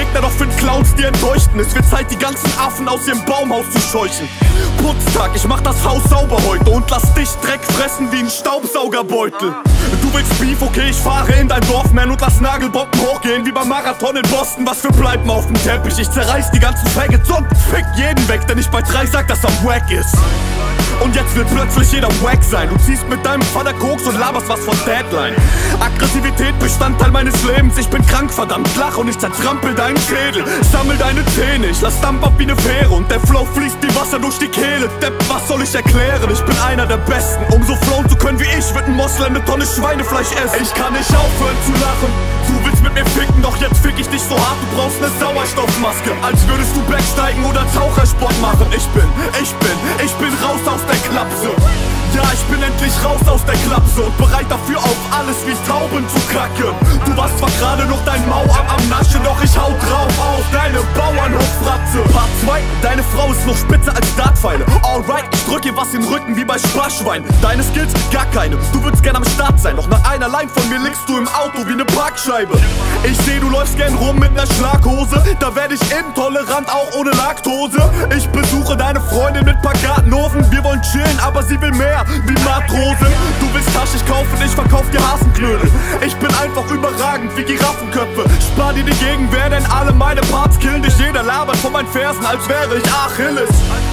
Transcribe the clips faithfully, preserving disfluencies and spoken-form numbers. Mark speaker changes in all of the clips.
Speaker 1: Gegner, doch find Clowns, die enttäuschten. Es wird Zeit, die ganzen Affen aus ihrem Baumhaus zu scheuchen. Putztag, ich mach das Haus sauber heute und lass dich Dreck fressen wie ein Staubsaugerbeutel. Du willst Beef, okay, ich fahre in dein Dorf, man, und lass Nagelbomben hochgehen wie beim Marathon in Boston. Was für bleiben auf dem Teppich? Ich zerreiß die ganzen Faggots und fick jeden weg, denn ich bei drei sag, dass er wack ist. Und jetzt wird plötzlich jeder wack sein. Du ziehst mit deinem Vater Koks und laberst was von Deadline. Aggressivität Bestandteil meines Lebens. Ich bin krank, verdammt, lach und ich zertrampel deinen Schädel. Sammel deine Zähne, ich lass Dampf ab wie ne Fähre und der Flow fließt wie Wasser durch die Kehle. Depp, was soll ich erklären? Ich bin einer der Besten. Um so flowen zu können wie ich, wird ein Moslem ne Tonne Schweinefleisch essen. Ich kann nicht aufhören zu lachen. Du willst mit mir ficken, doch jetzt fick ich dich so hart. Du brauchst ne Sauerstoffmaske, als würdest du Bergsteigen oder Tauchersport machen. Ich bin, ich bin, ich bin raus aus der Klapse. Ja, ich bin endlich raus aus der Klapse und bereit dafür auf alles wie Tauben zu kacken. Du warst zwar gerade noch dein Mauer am Naschen, doch ich hau drauf auf deine Bauernhofratze. Part zwei, deine Frau ist noch spitzer als Dartpfeile. Alright, ich drück ihr was in den Rücken wie bei Sparschwein. Deine Skills, gar keine, du würdest gern am Start sein. Doch nach einer Line von mir liegst du im Auto wie ne Parkscheibe. Ich seh, du läufst gern rum mit ner Schlaghose. Da werd ich intolerant, auch ohne Laktose. Ich besuche deine Freundin mit paar Gartenhofen. Wir wollen chillen, aber sie will mehr wie Matrosen. Du willst Taschig kaufen, ich verkauf dir Hasenknödel. Ich bin einfach überragend wie Giraffenköpfe. Spar dir die Gegenwehr, denn alle meine Parts killen dich. Jeder labert von meinen Fersen, als wäre ich Achilles.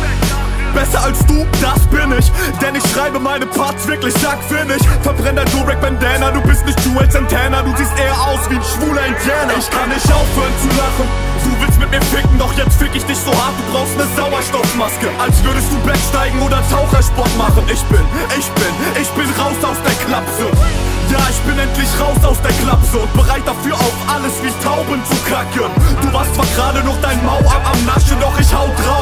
Speaker 1: Besser als du, das bin ich, denn ich schreibe meine Parts wirklich sackfinnig. Verbrenn dein Durag-Bandana, du bist nicht Joel Santana. Du siehst eher aus wie ein schwuler Indianer. Ich kann nicht aufhören zu lachen. Du willst mit mir ficken, doch jetzt fick ich dich so hart. Du brauchst ne Sauerstoffmaske, als würdest du Bergsteigen oder Tauchersport machen. Ich bin, ich bin, ich bin raus aus der Klapse. Ja, ich bin endlich raus aus der Klapse und bereit dafür auf alles wie Tauben zu kacken. Du warst zwar gerade noch dein Mau am Naschen, doch ich hau drauf